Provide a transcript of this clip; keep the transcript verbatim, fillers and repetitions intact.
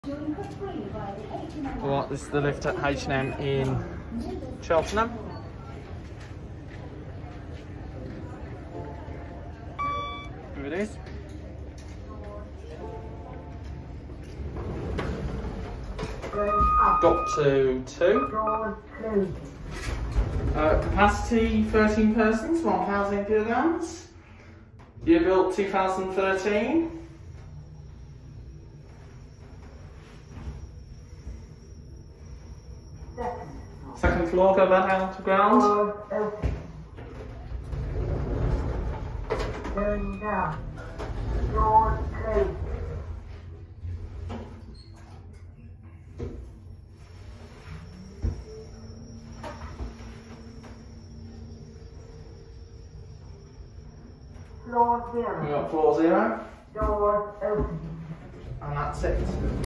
Well, this is the lift at H and M in Cheltenham. Here it is. Got to two. Uh, capacity thirteen persons, one thousand kilograms. Year built two thousand thirteen. Second floor, go back down to ground. Going down. Doors closed. Floor zero. We got floor zero. Doors open. And that's it.